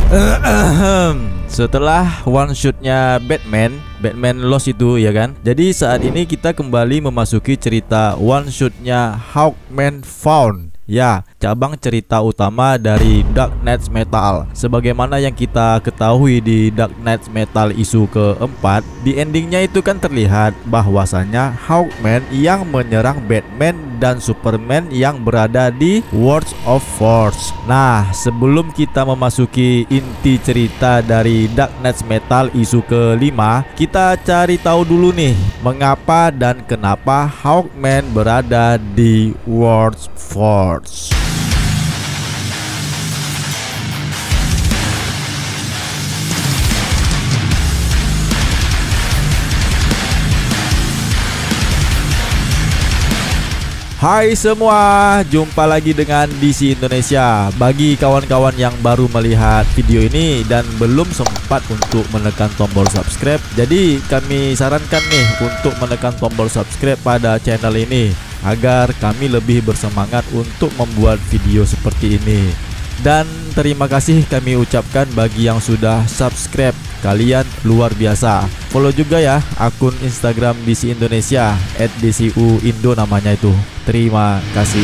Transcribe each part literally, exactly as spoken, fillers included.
Setelah one shotnya Batman, Batman Lost itu ya kan. Jadi saat ini kita kembali memasuki cerita one shotnya Hawkman Found. Ya, cabang cerita utama dari Dark Knights Metal. Sebagaimana yang kita ketahui di Dark Knights Metal isu keempat, di endingnya itu kan terlihat bahwasanya Hawkman yang menyerang Batman dan Superman yang berada di World of Force. Nah, sebelum kita memasuki inti cerita dari Dark Knights Metal isu kelima, kita cari tahu dulu nih mengapa dan kenapa Hawkman berada di World Force. Hai semua, jumpa lagi dengan D C Indonesia. Bagi kawan-kawan yang baru melihat video ini dan belum sempat untuk menekan tombol subscribe, jadi kami sarankan nih untuk menekan tombol subscribe pada channel ini agar kami lebih bersemangat untuk membuat video seperti ini. Dan terima kasih kami ucapkan bagi yang sudah subscribe. Kalian luar biasa. Follow juga ya akun Instagram D C Indonesia at D C U Indo namanya itu. Terima kasih.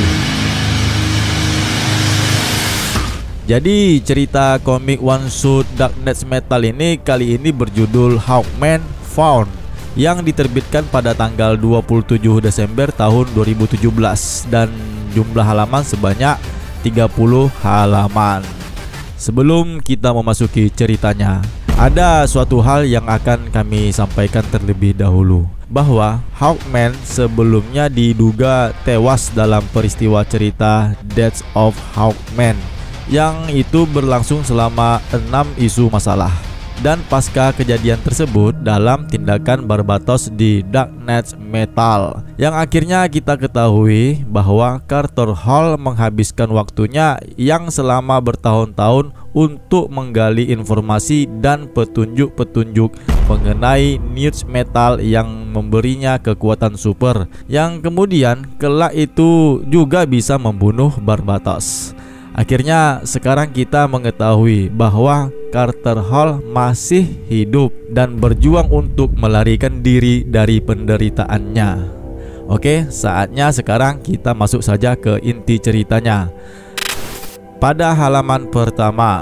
Jadi cerita komik one shot Dark Knights Metal ini kali ini berjudul Hawkman Found, yang diterbitkan pada tanggal dua puluh tujuh Desember tahun dua ribu tujuh belas dan jumlah halaman sebanyak tiga puluh halaman. Sebelum kita memasuki ceritanya, ada suatu hal yang akan kami sampaikan terlebih dahulu, bahwa Hawkman sebelumnya diduga tewas dalam peristiwa cerita Death of Hawkman, yang itu berlangsung selama enam isu masalah. Dan pasca kejadian tersebut dalam tindakan Barbatos di Dark Knights Metal, yang akhirnya kita ketahui bahwa Carter Hall menghabiskan waktunya yang selama bertahun-tahun untuk menggali informasi dan petunjuk-petunjuk mengenai Newt Metal yang memberinya kekuatan super, yang kemudian kelak itu juga bisa membunuh Barbatos. Akhirnya sekarang kita mengetahui bahwa Carter Hall masih hidup dan berjuang untuk melarikan diri dari penderitaannya. Oke, saatnya sekarang kita masuk saja ke inti ceritanya. Pada halaman pertama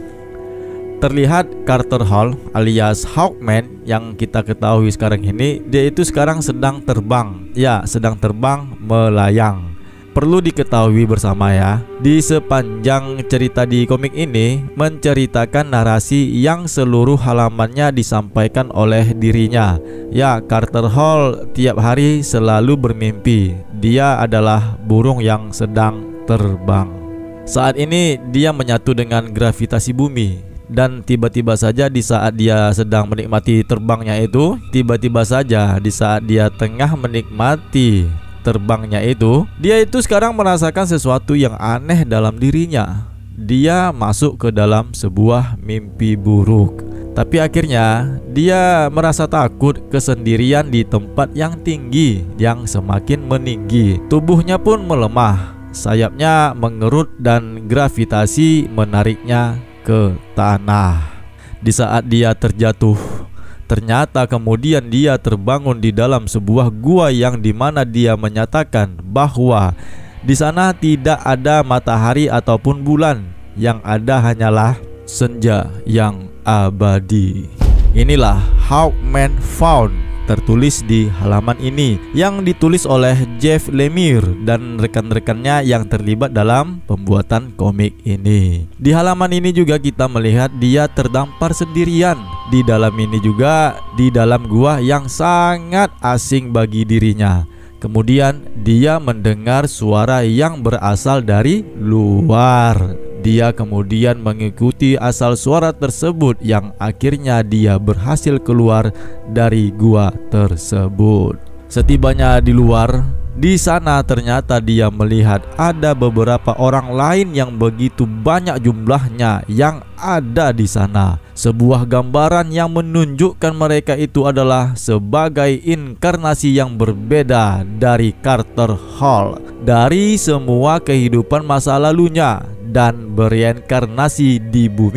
terlihat Carter Hall alias Hawkman yang kita ketahui sekarang ini, dia itu sekarang sedang terbang. Ya, sedang terbang melayang. Perlu diketahui bersama ya, di sepanjang cerita di komik ini menceritakan narasi yang seluruh halamannya disampaikan oleh dirinya. Ya, Carter Hall tiap hari selalu bermimpi dia adalah burung yang sedang terbang. Saat ini dia menyatu dengan gravitasi bumi, dan tiba-tiba saja di saat dia sedang menikmati terbangnya itu, tiba-tiba saja di saat dia tengah menikmati terbangnya itu, dia itu sekarang merasakan sesuatu yang aneh dalam dirinya. Dia masuk ke dalam sebuah mimpi buruk. Tapi akhirnya dia merasa takut kesendirian di tempat yang tinggi, yang semakin meninggi. Tubuhnya pun melemah, sayapnya mengerut dan gravitasi menariknya ke tanah. Di saat dia terjatuh, ternyata kemudian dia terbangun di dalam sebuah gua yang dimana dia menyatakan bahwa di sana tidak ada matahari ataupun bulan, yang ada hanyalah senja yang abadi. Inilah Hawkman Found tertulis di halaman ini, yang ditulis oleh Jeff Lemire dan rekan-rekannya yang terlibat dalam pembuatan komik ini. Di halaman ini juga kita melihat dia terdampar sendirian di dalam ini juga, di dalam gua yang sangat asing bagi dirinya. Kemudian dia mendengar suara yang berasal dari luar. Dia kemudian mengikuti asal suara tersebut, yang akhirnya dia berhasil keluar dari gua tersebut. Setibanya di luar, di sana ternyata dia melihat ada beberapa orang lain yang begitu banyak jumlahnya yang ada di sana. Sebuah gambaran yang menunjukkan mereka itu adalah sebagai inkarnasi yang berbeda dari Carter Hall, dari semua kehidupan masa lalunya, dan bereinkarnasi di bumi.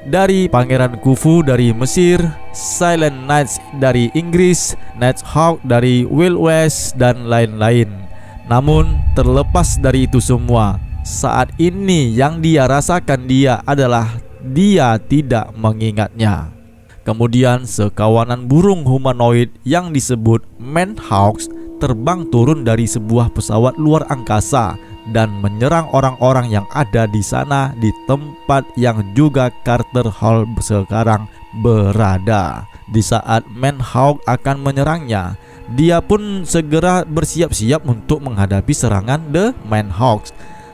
dari Pangeran Khufu dari Mesir, Silent Knights dari Inggris, Nighthawk dari Wild West, dan lain-lain. Namun terlepas dari itu semua, saat ini yang dia rasakan dia adalah dia tidak mengingatnya. Kemudian sekawanan burung humanoid yang disebut Manhawks terbang turun dari sebuah pesawat luar angkasa dan menyerang orang-orang yang ada di sana, di tempat yang juga Carter Hall sekarang berada. Di saat Manhawk akan menyerangnya, dia pun segera bersiap-siap untuk menghadapi serangan The Manhawks.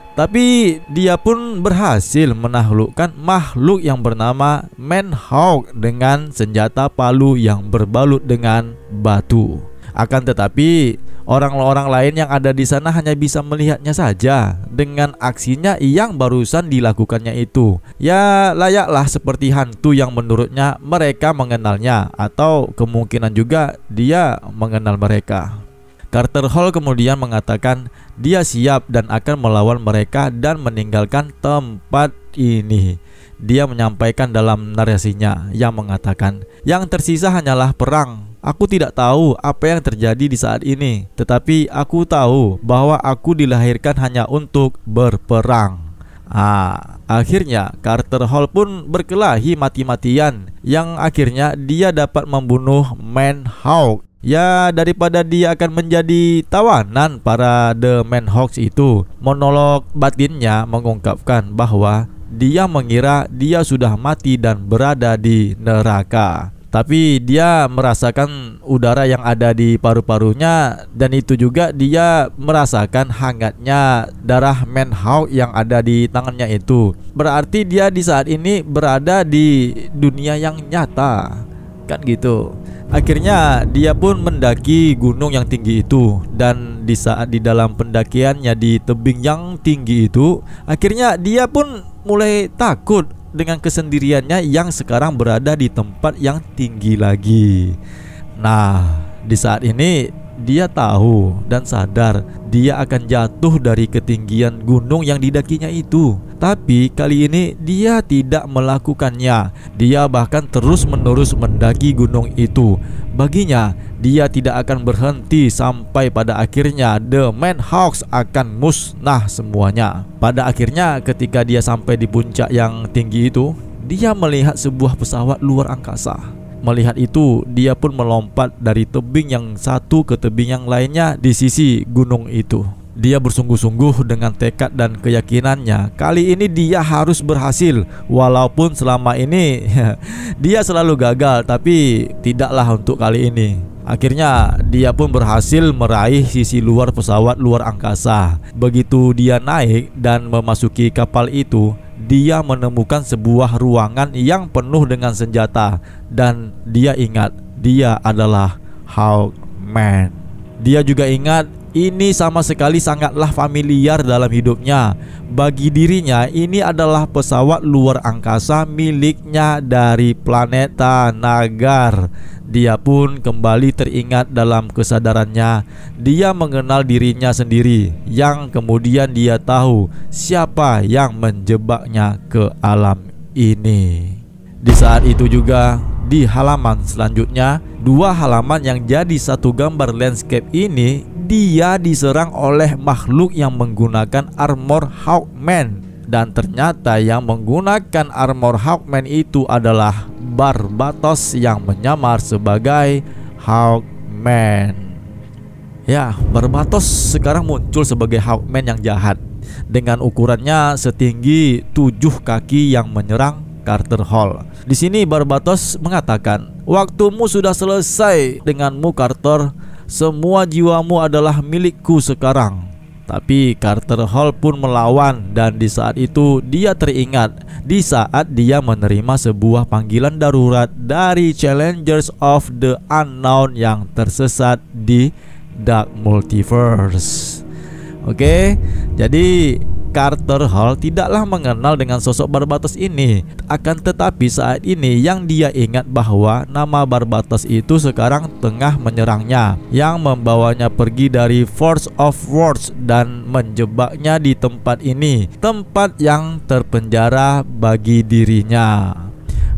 Tapi dia pun berhasil menaklukkan makhluk yang bernama Manhawk dengan senjata palu yang berbalut dengan batu. Akan tetapi orang-orang lain yang ada di sana hanya bisa melihatnya saja dengan aksinya yang barusan dilakukannya itu. Ya layaklah seperti hantu yang menurutnya mereka mengenalnya, atau kemungkinan juga dia mengenal mereka. Carter Hall kemudian mengatakan dia siap dan akan melawan mereka dan meninggalkan tempat ini. Dia menyampaikan dalam narasinya yang mengatakan, "Yang tersisa hanyalah perang. Aku tidak tahu apa yang terjadi di saat ini, tetapi aku tahu bahwa aku dilahirkan hanya untuk berperang." Ah, akhirnya Carter Hall pun berkelahi mati-matian, yang akhirnya dia dapat membunuh Manhawk. Ya, daripada dia akan menjadi tawanan para The Manhawks itu, monolog batinnya mengungkapkan bahwa dia mengira dia sudah mati dan berada di neraka. Tapi dia merasakan udara yang ada di paru-parunya, dan itu juga dia merasakan hangatnya darah Manhawk yang ada di tangannya itu. Berarti dia di saat ini berada di dunia yang nyata, kan gitu. Akhirnya dia pun mendaki gunung yang tinggi itu, dan di saat di dalam pendakiannya di tebing yang tinggi itu, akhirnya dia pun mulai takut dengan kesendiriannya yang sekarang berada di tempat yang tinggi lagi. Nah, di saat ini dia tahu dan sadar dia akan jatuh dari ketinggian gunung yang didakinya itu. Tapi kali ini dia tidak melakukannya. Dia bahkan terus-menerus mendaki gunung itu. Baginya, dia tidak akan berhenti sampai pada akhirnya The Manhawks akan musnah semuanya. Pada akhirnya ketika dia sampai di puncak yang tinggi itu, dia melihat sebuah pesawat luar angkasa. Melihat itu, dia pun melompat dari tebing yang satu ke tebing yang lainnya di sisi gunung itu. Dia bersungguh-sungguh dengan tekad dan keyakinannya. Kali ini dia harus berhasil. Walaupun selama ini dia selalu gagal, tapi tidaklah untuk kali ini. Akhirnya dia pun berhasil meraih sisi luar pesawat luar angkasa. Begitu dia naik dan memasuki kapal itu, dia menemukan sebuah ruangan yang penuh dengan senjata. Dan dia ingat dia adalah Hawkman. Dia juga ingat ini sama sekali sangatlah familiar dalam hidupnya. Bagi dirinya ini adalah pesawat luar angkasa miliknya dari planet Thanagar. Dia pun kembali teringat dalam kesadarannya. Dia mengenal dirinya sendiri, yang kemudian dia tahu siapa yang menjebaknya ke alam ini. Di saat itu juga, di halaman selanjutnya, dua halaman yang jadi satu gambar landscape ini, dia diserang oleh makhluk yang menggunakan armor Hawkman. Dan ternyata yang menggunakan armor Hawkman itu adalah Barbatos yang menyamar sebagai Hawkman. Ya, Barbatos sekarang muncul sebagai Hawkman yang jahat, dengan ukurannya setinggi tujuh kaki yang menyerang Carter Hall. Di sini Barbatos mengatakan, "Waktumu sudah selesai denganmu, Carter. Semua jiwamu adalah milikku sekarang." Tapi Carter Hall pun melawan, dan di saat itu dia teringat di saat dia menerima sebuah panggilan darurat dari Challengers of the Unknown yang tersesat di Dark Multiverse. Oke, jadi Carter Hall tidaklah mengenal dengan sosok Barbatos ini. Akan tetapi saat ini yang dia ingat bahwa nama Barbatos itu sekarang tengah menyerangnya, yang membawanya pergi dari Force of Words dan menjebaknya di tempat ini, tempat yang terpenjara bagi dirinya.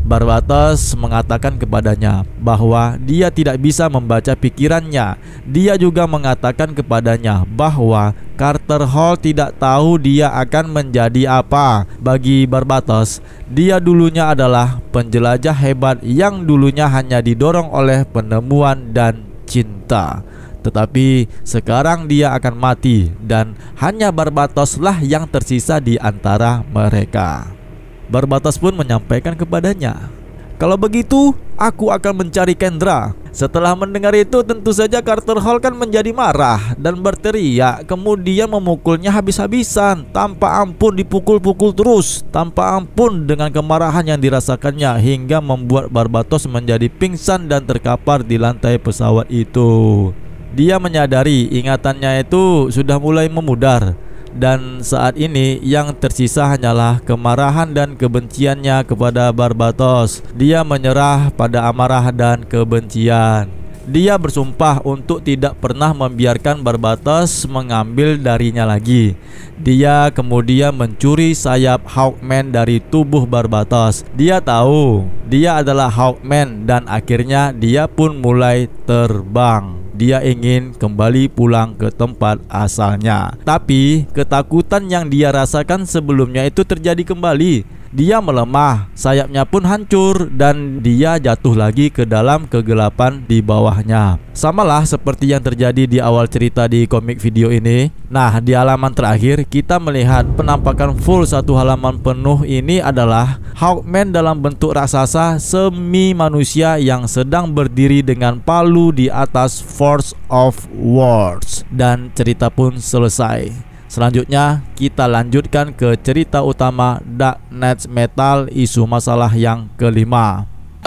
Barbatos mengatakan kepadanya bahwa dia tidak bisa membaca pikirannya. Dia juga mengatakan kepadanya bahwa Carter Hall tidak tahu dia akan menjadi apa. Bagi Barbatos, dia dulunya adalah penjelajah hebat yang dulunya hanya didorong oleh penemuan dan cinta. Tetapi sekarang dia akan mati dan hanya Barbatoslah yang tersisa di antara mereka. Barbatos pun menyampaikan kepadanya, "Kalau begitu, aku akan mencari Kendra." Setelah mendengar itu, tentu saja Carter Hall kan menjadi marah dan berteriak, kemudian memukulnya habis-habisan. Tanpa ampun dipukul-pukul terus, tanpa ampun dengan kemarahan yang dirasakannya, hingga membuat Barbatos menjadi pingsan dan terkapar di lantai pesawat itu. Dia menyadari ingatannya itu sudah mulai memudar, dan saat ini yang tersisa hanyalah kemarahan dan kebenciannya kepada Barbatos. Dia menyerah pada amarah dan kebencian. Dia bersumpah untuk tidak pernah membiarkan Barbatos mengambil darinya lagi. Dia kemudian mencuri sayap Hawkman dari tubuh Barbatos. Dia tahu dia adalah Hawkman dan akhirnya dia pun mulai terbang. Dia ingin kembali pulang ke tempat asalnya. Tapi ketakutan yang dia rasakan sebelumnya itu terjadi kembali. Dia melemah, sayapnya pun hancur, dan dia jatuh lagi ke dalam kegelapan di bawahnya. Samalah seperti yang terjadi di awal cerita di komik video ini. Nah, di halaman terakhir kita melihat penampakan full satu halaman penuh ini adalah Hawkman dalam bentuk raksasa semi manusia yang sedang berdiri dengan palu di atas Force of Words. Dan cerita pun selesai. Selanjutnya kita lanjutkan ke cerita utama Dark Knights Metal, isu masalah yang kelima.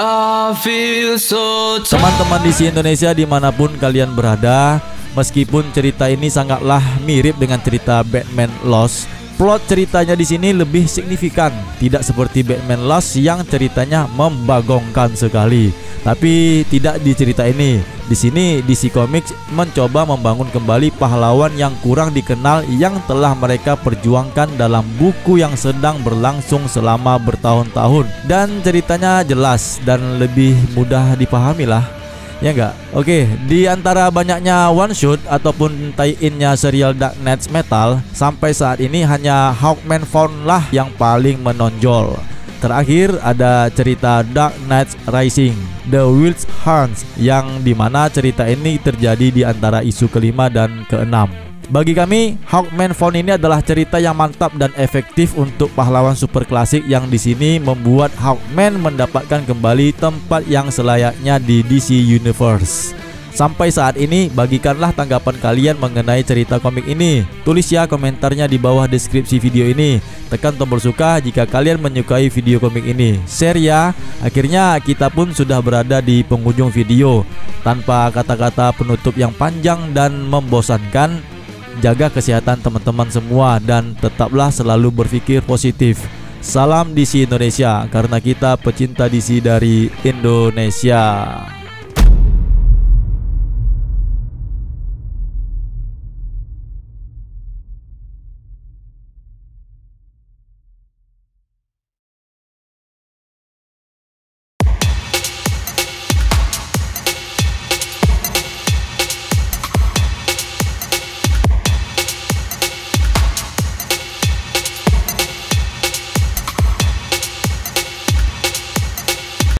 Teman-teman D C Indonesia dimanapun kalian berada, meskipun cerita ini sangatlah mirip dengan cerita Batman Lost, plot ceritanya di sini lebih signifikan, tidak seperti Batman Lost yang ceritanya membagongkan sekali. Tapi tidak di cerita ini. Di sini D C Comics mencoba membangun kembali pahlawan yang kurang dikenal yang telah mereka perjuangkan dalam buku yang sedang berlangsung selama bertahun-tahun, dan ceritanya jelas dan lebih mudah dipahami lah. Ya enggak? Oke, di antara banyaknya one shot ataupun tie-innya serial Dark Knights Metal, sampai saat ini hanya Hawkman Found lah yang paling menonjol. Terakhir ada cerita Dark Knights Rising, The Witch Hunts, yang dimana cerita ini terjadi di antara isu kelima dan keenam. Bagi kami, Hawkman Found ini adalah cerita yang mantap dan efektif untuk pahlawan super klasik yang di sini membuat Hawkman mendapatkan kembali tempat yang selayaknya di D C Universe. Sampai saat ini, bagikanlah tanggapan kalian mengenai cerita komik ini. Tulis ya komentarnya di bawah deskripsi video ini. Tekan tombol suka jika kalian menyukai video komik ini. Share ya. Akhirnya kita pun sudah berada di penghujung video. Tanpa kata-kata penutup yang panjang dan membosankan, jaga kesehatan teman-teman semua dan tetaplah selalu berpikir positif. Salam D C Indonesia, karena kita pecinta D C dari Indonesia.